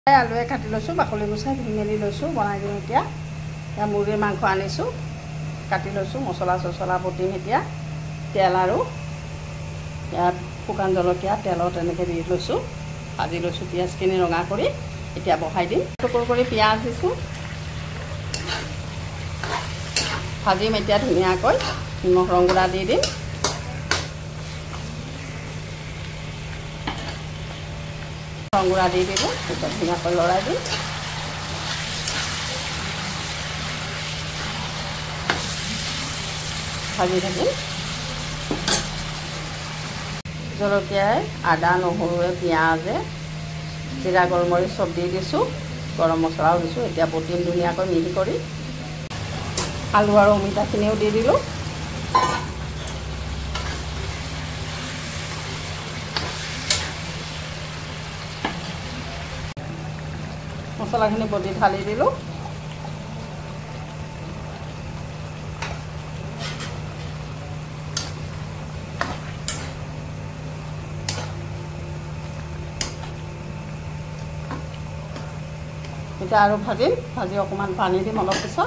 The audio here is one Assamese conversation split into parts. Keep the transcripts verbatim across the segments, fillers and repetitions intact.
আলুৱে কাটি লৈছোঁ, বাকলি গুচাই ধুই মেলি লৈছোঁ, বনাই দিওঁ এতিয়া। এতিয়া মুৰ্গীৰ মাংস আনিছোঁ, কাটি লৈছোঁ, মছলা চছলা বটিম এতিয়া। তেল আৰু ইয়াত শুকান জলকীয়া তেলত এনেকৈ দি লৈছোঁ, ভাজি লৈছোঁ পিঁয়াজখিনি ৰঙা কৰি। এতিয়া বহাই দিম। টুকুৰ কৰি পিঁয়াজ দিছোঁ, ভাজিম এতিয়া ধুনীয়াকৈ। নিমখ ৰং গুড়া দি দিম। ৰং গুড়া দি দিলোঁ, তেতিয়া ধুনীয়াকৈ লৰাই দিম। ভাজি থাকিম। জলকীয়াই, আদা নহৰুৱে, পিঁয়াজে, জিৰা গোলমৰিচ চব দি দিছোঁ, গৰম মছলাও দিছোঁ। এতিয়া বটিম ধুনীয়াকৈ মিহি কৰি। আলু আৰু অমিতাখিনিও দি দিলোঁ। মছলাখিনি বটি ঢালি দিলোঁ। এতিয়া আৰু ভাজিম, ভাজি অকণমান পানী দিম অলপ পিছত।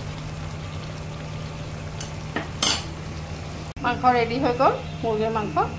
মাংস ৰেডি হৈ গ'ল, মুৰ্গীৰ মাংস।